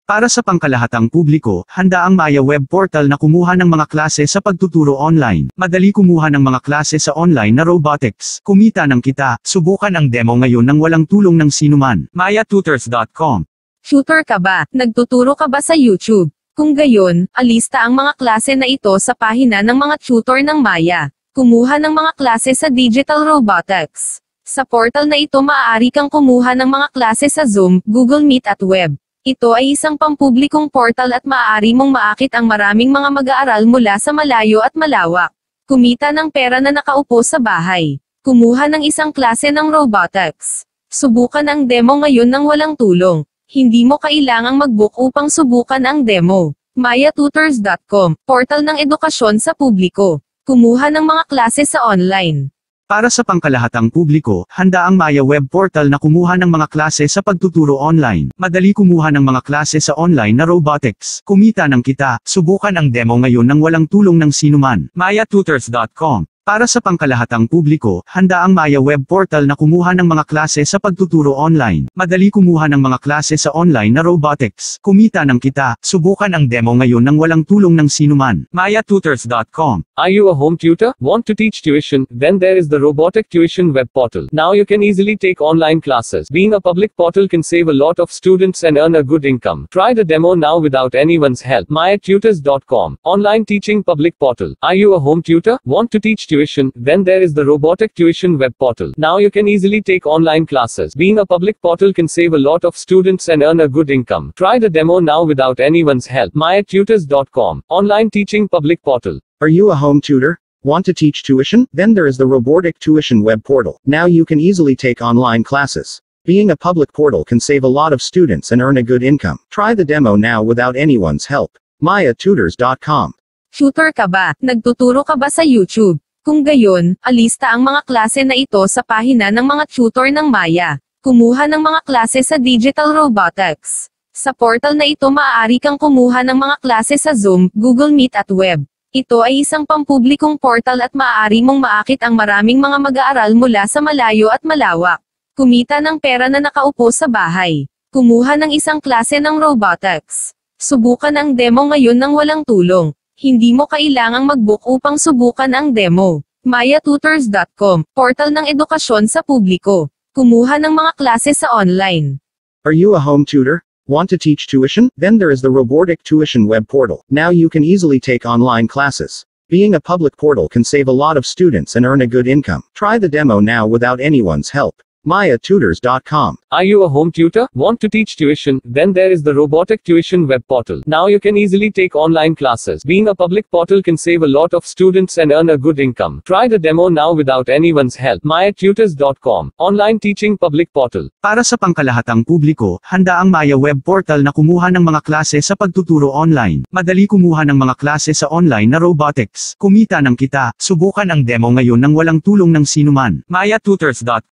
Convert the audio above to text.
Para sa pangkalahatang publiko, handa ang Maya web portal na kumuha ng mga klase sa pagtuturo online. Madali kumuha ng mga klase sa online na robotics. Kumita ng kita, subukan ang demo ngayon nang walang tulong ng sinuman. mayatutors.com. Tutor ka ba? Nagtuturo ka ba sa YouTube? Kung gayon, alista ang mga klase na ito sa pahina ng mga tutor ng Maya. Kumuha ng mga klase sa digital robotics. Sa portal na ito maaari kang kumuha ng mga klase sa Zoom, Google Meet at web. Ito ay isang pampublikong portal at maaari mong maakit ang maraming mga mag-aaral mula sa malayo at malawak. Kumita ng pera na nakaupo sa bahay. Kumuha ng isang klase ng robotics. Subukan ang demo ngayon nang walang tulong. Hindi mo kailangang mag-book upang subukan ang demo. mayatutors.com, portal ng edukasyon sa publiko. Kumuha ng mga klase sa online. Para sa pangkalahatang publiko, handa ang Maya web portal na kumuha ng mga klase sa pagtuturo online. Madali kumuha ng mga klase sa online na robotics. Kumita ng kita, subukan ang demo ngayon nang walang tulong ng sinuman. mayatutors.com. Para sa pangkalahatang publiko, handa ang Maya web portal na kumuha ng mga klase sa pagtuturo online. Madali kumuha ng mga klase sa online na robotics. Kumita ng kita, subukan ang demo ngayon nang walang tulong ng sinuman. mayatutors.com. Are you a home tutor? Want to teach tuition? Then there is the Robotic Tuition web portal. Now you can easily take online classes. Being a public portal can save a lot of students and earn a good income. Try the demo now without anyone's help. mayatutors.com. Online teaching public portal. Are you a home tutor? Want to teach tuition? Then there is the Robotic Tuition web portal. Now you can easily take online classes. Being a public portal can save a lot of students and earn a good income. Try the demo now without anyone's help. mayatutors.com. Online teaching public portal. Are you a home tutor? Want to teach tuition? Then there is the Robotic Tuition web portal. Now you can easily take online classes. Being a public portal can save a lot of students and earn a good income. Try the demo now without anyone's help. mayatutors.com. Tutor ka ba? Nagtuturo ka ba sa YouTube? Kung gayon, alista ang mga klase na ito sa pahina ng mga tutor ng Maya. Kumuha ng mga klase sa digital robotics. Sa portal na ito maaari kang kumuha ng mga klase sa Zoom, Google Meet at web. Ito ay isang pampublikong portal at maaari mong maakit ang maraming mga mag-aaral mula sa malayo at malawak. Kumita ng pera na nakaupo sa bahay. Kumuha ng isang klase ng robotics. Subukan ang demo ngayon nang walang tulong. Hindi mo kailangang mag-book upang subukan ang demo. mayatutors.com, portal ng edukasyon sa publiko. Kumuha ng mga klase sa online. Are you a home tutor? Want to teach tuition? Then there is the Robotic Tuition web portal. Now you can easily take online classes. Being a public portal can save a lot of students and earn a good income. Try the demo now without anyone's help. mayatutors.com. Are you a home tutor? Want to teach tuition? Then there is the Robotic Tuition web portal. Now you can easily take online classes. Being a public portal can save a lot of students and earn a good income. Try the demo now without anyone's help. mayatutors.com. Online teaching public portal. Para sa pangkalahatang publiko, handa ang Maya web portal na kumuha ng mga klase sa pagtuturo online. Madali kumuha ng mga klase sa online na robotics. Kumita ng kita, subukan ang demo ngayon nang walang tulong ng sinuman. mayatutors.com.